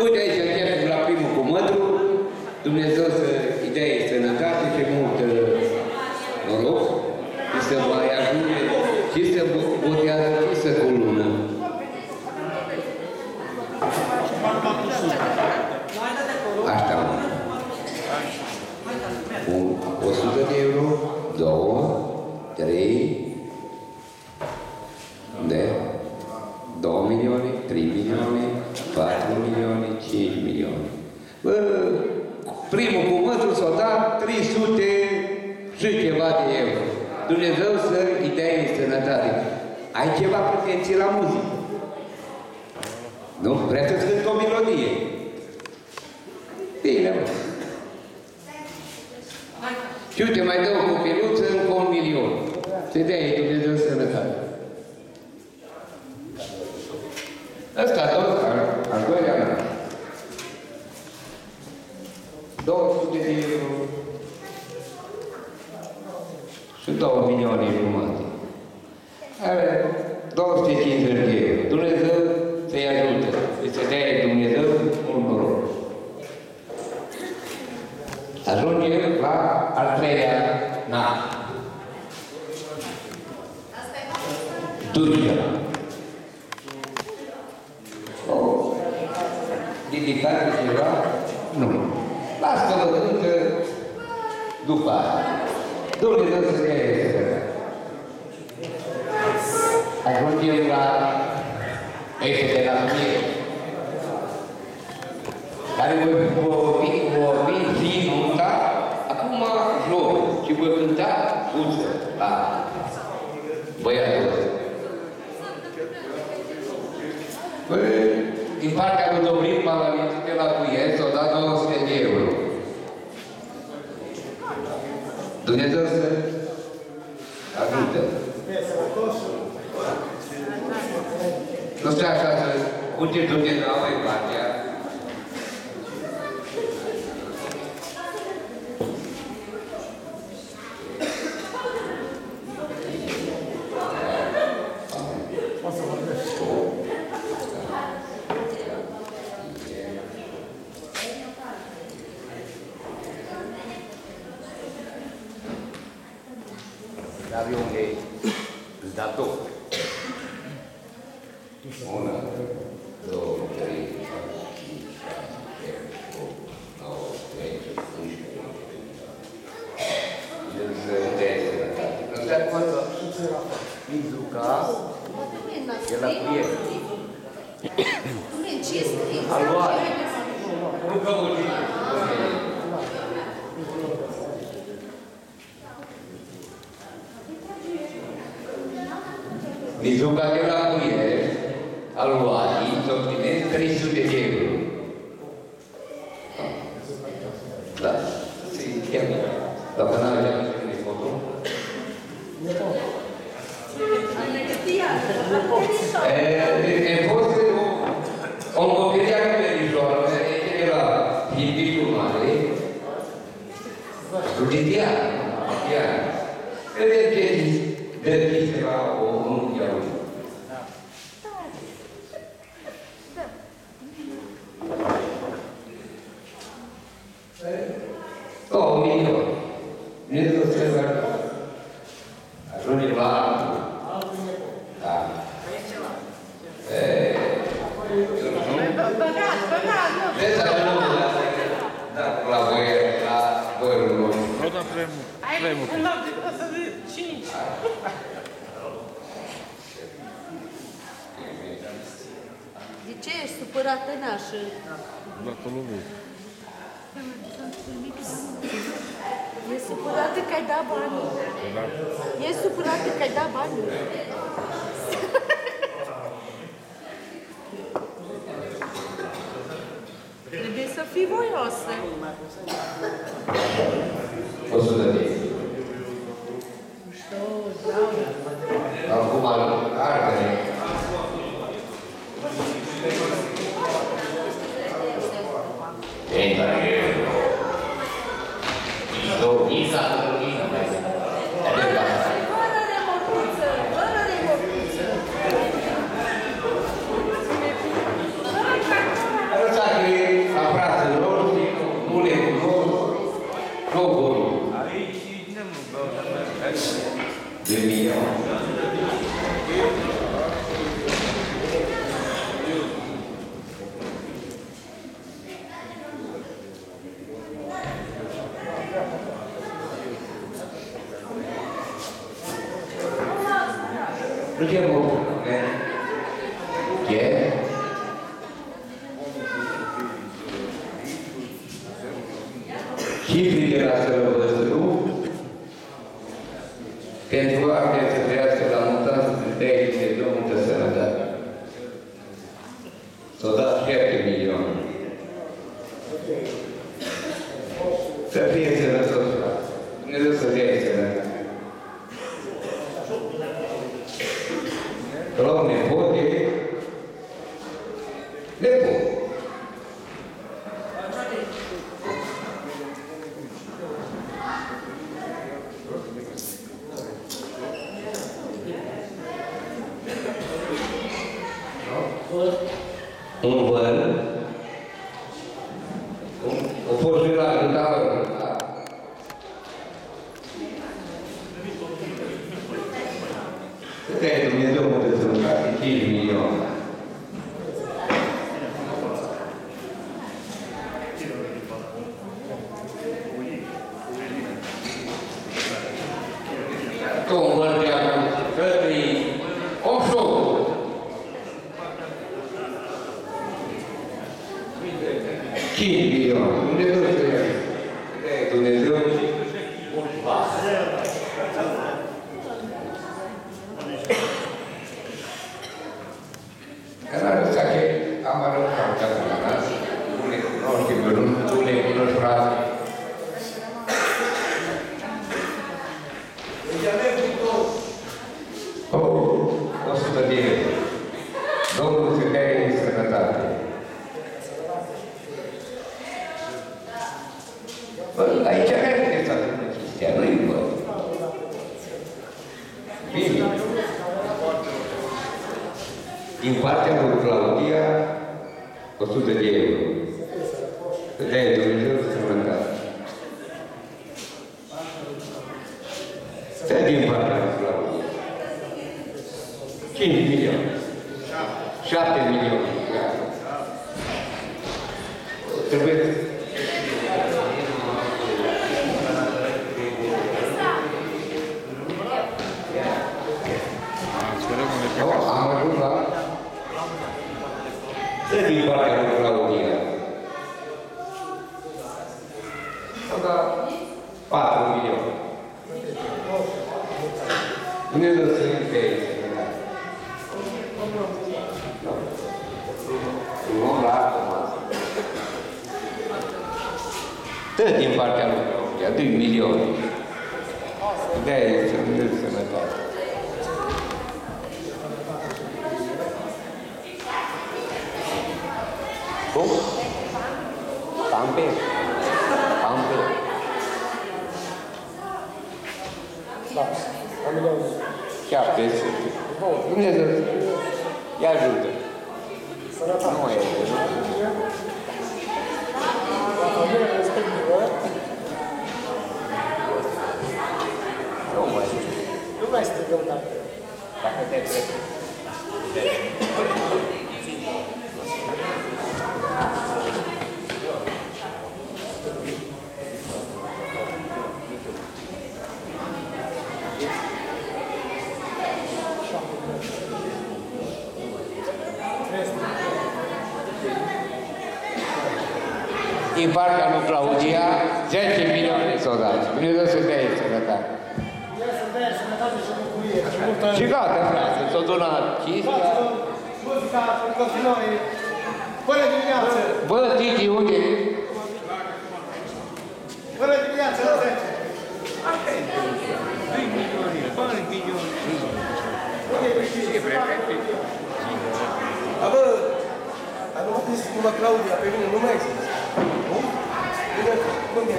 Uite aici, începem la primul cu mătru. Dumnezeu să-i dea sănătate și mult noroc și să mai ajunge și să botează și să cu lună. Asta mă. 100 de euro, 2, 3, de 2 milioane, 3 milioane, 4 milioane, 5 milioane. Bă, primul cu mătru s-a dat 300 și ceva de euro. Dumnezeu să-i dea în sănătate. Ai ceva pretenții la muzică? Nu? Vrea să-ți cânt o melodie? Bine, mă. Și uite, mai dă o copiluță încă 1 milion. Să-i dea Dumnezeu sănătate. Ăsta tot, al doilea an. 200 de euro și 2 milioane jumate. Are 250 de euro. Dumnezeu să-i ajută. Să dea Dumnezeu mult noroc. Ajungem la al treilea an. Turcia. Ridicat ceva? Nu. Lasă-mă încă după aia. Dumnezeu să dea sănătate. Ajungem la Eșe de la mie, care vorbi zi nunta, acum jur și voi cânta uță la băiatul ăsta. Din partea lui Dobrin Palamitu de la Cuiet s-au dat 200 de euro. Dumnezeu să ajută. Nu stai așa să punge Dumnezeu la voi partea. Avionul îți da două. 1, 2, 3, 4, 5, 6, 7, 8, 9, 10, 11, 12. Ăsta e acolo. Mizuca e la prieten. Aluare. Nu căuți. Mizuca de la Cuiet, aluarii, s-o primesc 300 de euro. Da, se-i cheamă. Dacă n-are de pune foto. E fost o copilea cu verișoară, care era hibitul mare, studiat, iar, cred că de la o mundială. O milion. Dumnezeu să vă ajunge la anul. Da. Vezi să ajungem la voierul lor. Nu, dar vrem. În loc de să de 5. De ce ești supărată, nașă? La Columbii. E supărată că ai dat banii. E supărată că ai dat banii. Trebuie să fii voioasă. 100 de euro. Acum arde. Entra euro. Isa, Fără remorcuță, fără remorcuță. Arăta că Prendiamo chi è? Cifre della Sărbăsăru pentru a să trăiască la montanță de de Domnul de Sănătate. S-au dat 7 milioane. Să fie sănătos, frate. Dumnezeu să fie sănătate. Că la un nepote, nepot. Un văr, o fost și la gândavă, cât e Dumnezeu mă de sănătate? 5 milioane. Un văr de acum, către 800. Dumnezeu să fie. Dumnezeu Canal ăsta că am arătat la nas, une cunoști, une cunoști frate. Oh, 100 de euro. Domnul să dea în sănătate. Bă, aici nu e să fie chestia, nu-i bă. Bine. Din partea lui Claudia, 100 de euro. De Dumnezeu să se mâncați. Stă din partea lui Claudia. 5 milioane. 7 milioane. Trebuie am ajuns la din partea lui Claudia. S-au dat 4 milioane. Dumnezeu să încheie. Un om la altă masă. Tot din partea lui Claudia, 2 milioane. De-aia este Dumnezeu sănătate. Cum? Campe? Campe? Da, am milioane. Chiar peste. Dumnezeu, ia ajută. Sănătate. Nu e. La familie respectivă, nu mai strigăm dacă te trebuie. Din partea lui Claudia, 10 milioane s-au dat. Dumnezeu să dea sănătate. Și gata, frate, s-au donat chestia. Muzica în continuare, până dimineață. Bă, Titi, unde e? Până dimineață, la 10. 2 milioane, bani milioane. Unde e cifre? Bă, am luat numai Claudia, pe mine nu mai există. Nu? Bine,